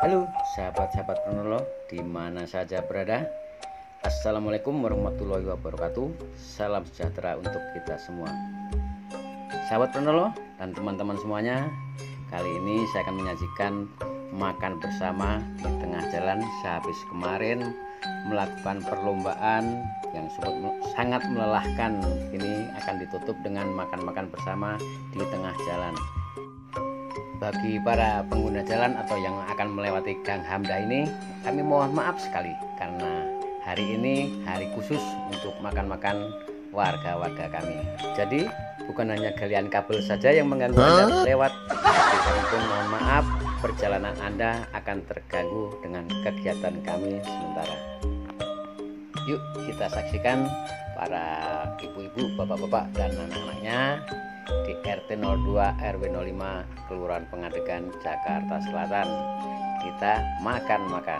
Halo sahabat-sahabat penolong di mana saja berada. Assalamualaikum warahmatullahi wabarakatuh. Salam sejahtera untuk kita semua. Sahabat penolong dan teman-teman semuanya, kali ini saya akan menyajikan makan bersama di tengah jalan sehabis kemarin melakukan perlombaan yang sangat melelahkan. Ini akan ditutup dengan makan-makan bersama di tengah jalan. Bagi para pengguna jalan atau yang akan melewati Gang Hamdah ini, kami mohon maaf sekali karena hari ini hari khusus untuk makan-makan warga-warga kami. Jadi bukan hanya galian kabel saja yang mengganggu Anda lewat, tapi kami pun mohon maaf perjalanan Anda akan terganggu dengan kegiatan kami sementara. Yuk kita saksikan para ibu-ibu, bapak-bapak dan anak-anaknya di RT 02 RW 05 Kelurahan Pengadegan, Jakarta Selatan. Kita makan-makan.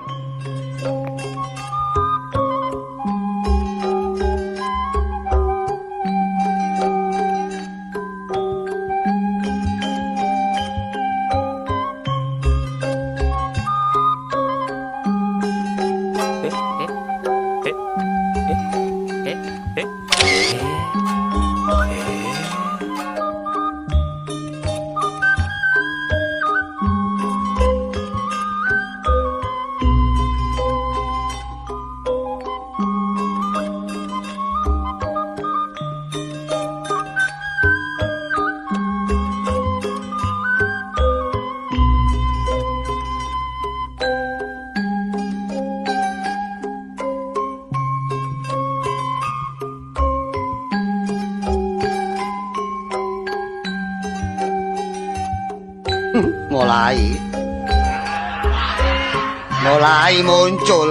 mulai muncul.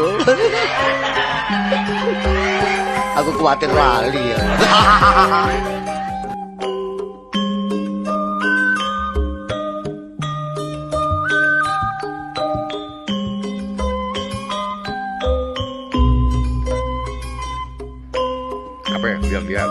Aku khawatir lali ya. Apa ya? Diam-diam.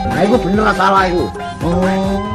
Nah, itu bener salah itu. Oh.